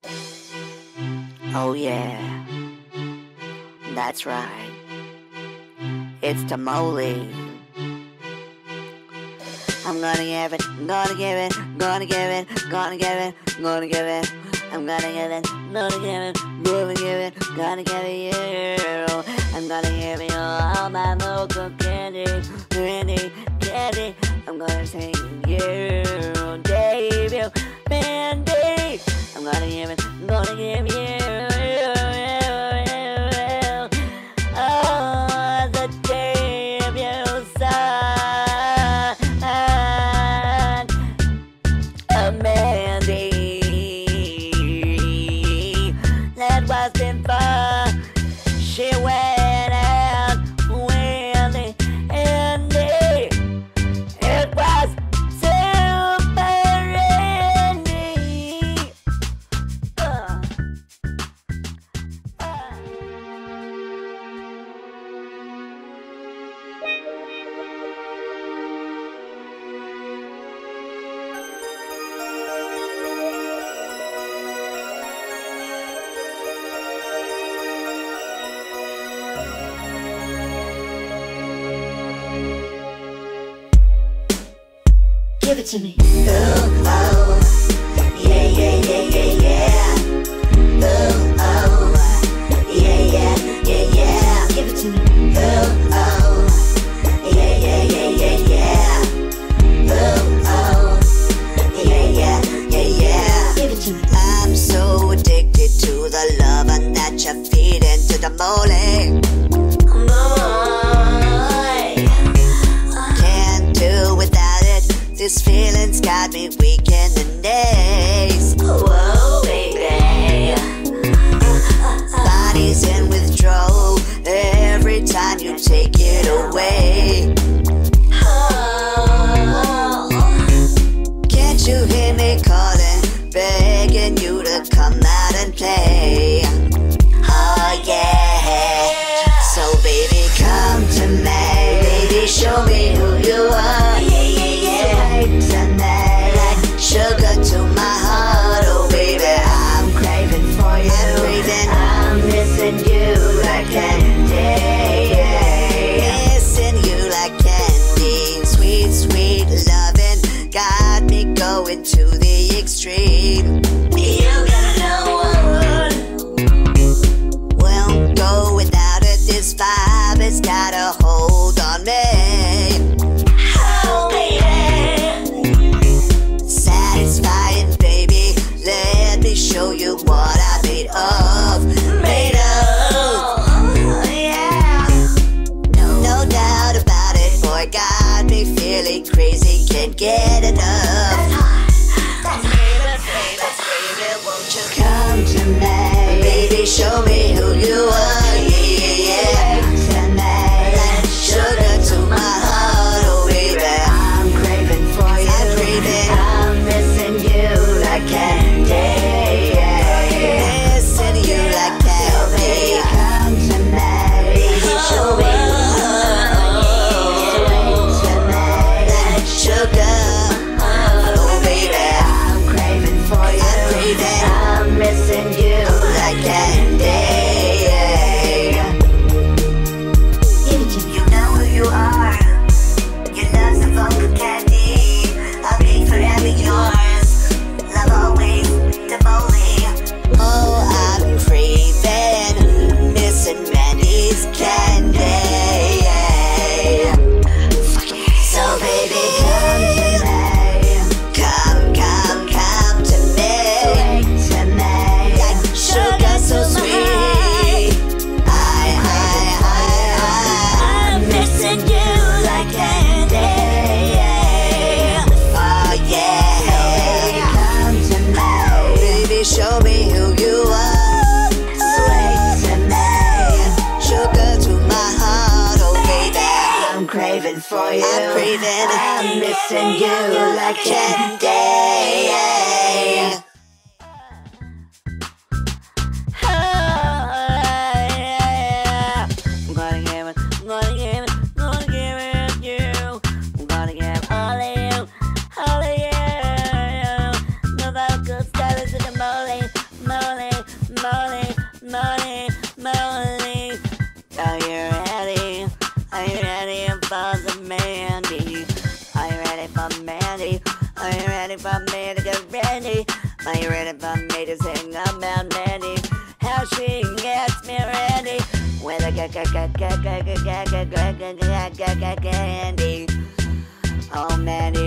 Oh yeah, that's right. It's Tamole. I'm gonna give it, gonna give it, gonna give it, gonna give it, gonna give it. I'm gonna give it, gonna give it, gonna give it, gonna give it you. I'm gonna give you all my local candy, candy, candy. I'm gonna sing you debut, Mandy. I'm gonna give it, gonna give you. Oh, the debut song of Mandy. That was before she went out with the Andy. It was super Andy. Give it to me. Oh, oh, yeah, yeah, yeah, yeah, yeah. Oh, oh, yeah, yeah, yeah, yeah. Give it to me. Oh, oh, yeah, yeah, yeah, yeah, yeah. Oh, oh, yeah, yeah, yeah, yeah. Give it to me. I'm so addicted to the loving that you feed into the mole. Can't do without it. This feeling's got me weak in the knees. Whoa, baby. Body's in withdrawal every time you take it away. Can't you hear me calling, begging you to come out and play? Oh yeah. So baby, come to me, baby, show me who you are. Tonight, sugar to my heart, oh baby, I'm craving for you. I'm craving, I'm missing you like candy. Missing you like candy. Sweet, sweet loving got me going to the extreme. You gotta know what? Won't go without it. This vibe has got a hold on me. Satisfying, baby. Let me show you what I'm made of. Made of. Yeah. No doubt about it. Boy, got me feeling crazy. Can't get enough. Baby, won't you come to me? Baby, show me who you are. Yeah, yeah, yeah. Tonight, sugar to my heart. Oh, baby, I'm craving for you. I'm craving. I'm missing you like candy. Missing you like candy. Come to me. Show me tonight, sugar. Oh, baby, I'm craving for you. I'm craving. I'm missing you like candy. You know who you are. Your love's a vulgar candy. I'll be forever yours. Love always, Tamole. Oh, I'm craving, missing Mandy's candy. So baby, come to me. Come, come, come to me. To me. Like sugar so sweet. I'm missing you like candy. Oh yeah. Come to me. Baby, show me who you are. Sweet to me. Sugar to my heart, oh baby. I'm craving for you. I'm craving. I'm missing you like candy. I'm gonna give it, gonna give it, gonna give it you. I'm gonna give all of you, all of you. No vocal stylist in the mole, Molly, Molly, Molly, Molly. Are you ready? Are you ready for some Mandy? Are you ready for Mandy? Are you ready for me to get ready? Are you ready for me to sing about Mandy? How she gets me ready with a candy. Oh, Mandy.